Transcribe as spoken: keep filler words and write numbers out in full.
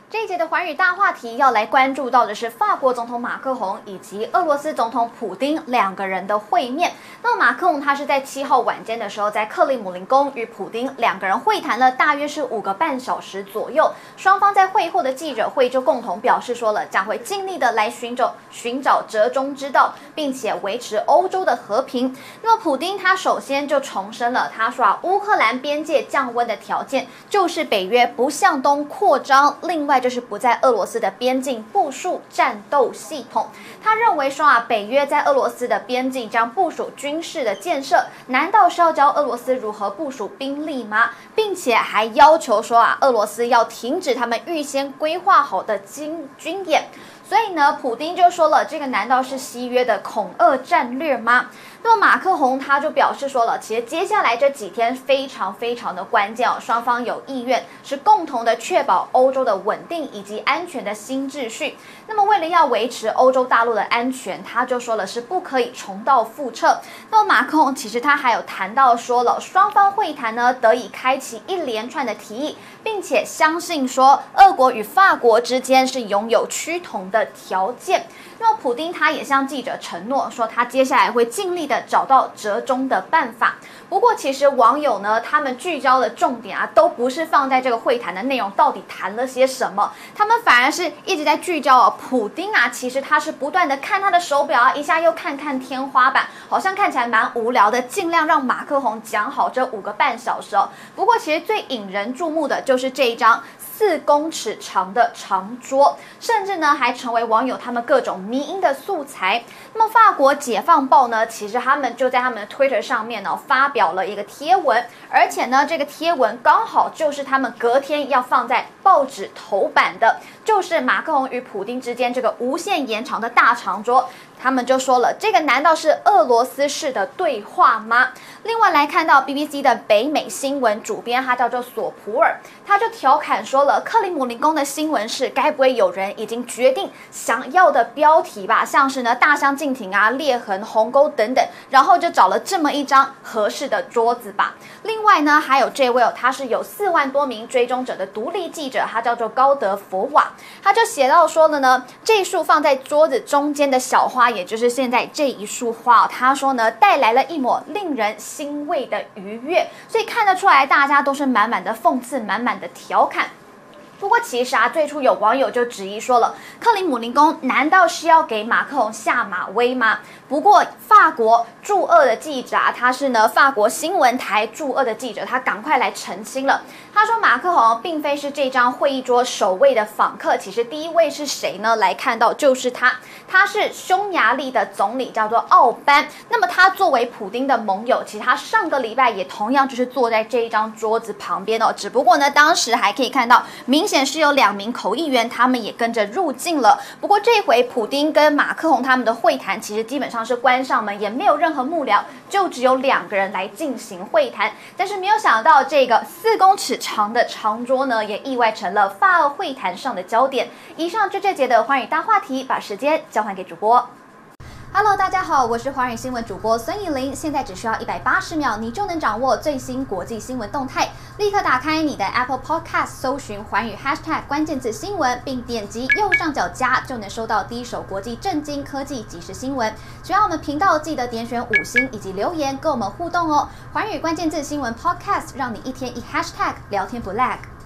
这一节的寰宇大话题要来关注到的是法国总统马克宏以及俄罗斯总统普丁两个人的会面。那么马克宏他是在七号晚间的时候，在克里姆林宫与普丁两个人会谈了大约是五个半小时左右。双方在会后的记者会就共同表示说了，将会尽力的来寻找寻找折中之道，并且维持欧洲的和平。那么普丁他首先就重申了，他说啊，乌克兰边界降温的条件就是北约不向东扩张，另外就是不在俄罗斯的边境部署战斗系统。他认为说啊，北约在俄罗斯的边境将部署军事的建设，难道是要教俄罗斯如何部署兵力吗？并且还要求说啊，俄罗斯要停止他们预先规划好的军军演。所以呢，普丁就说了，这个难道是西约的恐俄战略吗？那么马克宏他就表示说了，其实接下来这几天非常非常的关键哦，双方有意愿是共同的确保欧洲的稳定以及安全的新秩序。那么为了要维持欧洲大陆的安全，他就说了是不可以重蹈覆辙。那么马克宏其实他还有谈到说了，双方会谈呢得以开启一连串的提议，并且相信说俄国与法国之间是拥有趋同的条件。那么普丁他也向记者承诺说，他接下来会尽力的找到折中的办法。不过其实网友呢，他们聚焦的重点啊，都不是放在这个会谈的内容到底谈了些什么，他们反而是一直在聚焦啊，普丁啊，其实他是不断的看他的手表啊，一下又看看天花板，好像看起来蛮无聊的，尽量让马克宏讲好这五个半小时哦。不过其实最引人注目的就是这一张四公尺长的长桌，甚至呢还成为网友他们各种迷因的素材。那么法国解放报呢，其实他们就在他们的 Twitter 上面呢发表了一个贴文，而且呢这个贴文刚好就是他们隔天要放在报纸头版的，就是马克宏与普丁之间这个无限延长的大长桌。他们就说了，这个难道是俄罗斯式的对话吗？另外来看到 B B C 的北美新闻主编，他叫做索普尔，他就调侃说了，克里姆林宫的新闻室该不会有人已经决定想要的标题吧，像是呢大相径庭啊、裂痕、鸿沟等等，然后就找了这么一张合适的桌子吧。另外呢，还有这位哦，他是有四万多名追踪者的独立记者，他叫做高德佛瓦，他就写到说了呢，这束放在桌子中间的小花，也就是现在这一束花哦，他说呢带来了一抹令人欣慰的愉悦，所以看得出来大家都是满满的讽刺，满满的调侃。不过其实啊，最初有网友就质疑说了，克里姆林宫难道是要给马克宏下马威吗？不过法国驻俄的记者啊，他是呢法国新闻台驻俄的记者，他赶快来澄清了。他说马克宏并非是这张会议桌首位的访客，其实第一位是谁呢？来看到就是他，他是匈牙利的总理，叫做奥班。那么他作为普丁的盟友，其实他上个礼拜也同样就是坐在这一张桌子旁边哦，只不过呢当时还可以看到明显是有两名口译员，他们也跟着入境了。不过这回普丁跟马克宏他们的会谈，其实基本上是关上门，也没有任何幕僚，就只有两个人来进行会谈。但是没有想到，这个四公尺长的长桌呢，也意外成了法俄会谈上的焦点。以上就这节的寰宇大话题，把时间交还给主播。Hello， 大家好，我是寰宇新闻主播孙以玲。现在只需要一百八十秒，你就能掌握最新国际新闻动态。立刻打开你的 Apple Podcast， 搜寻寰宇 Hashtag 关键字新闻，并点击右上角加，就能收到第一手国际震惊科技即时新闻。喜欢我们频道，记得点选五星以及留言跟我们互动哦。寰宇关键字新闻 Podcast， 让你一天一 Hashtag 聊天不 lag。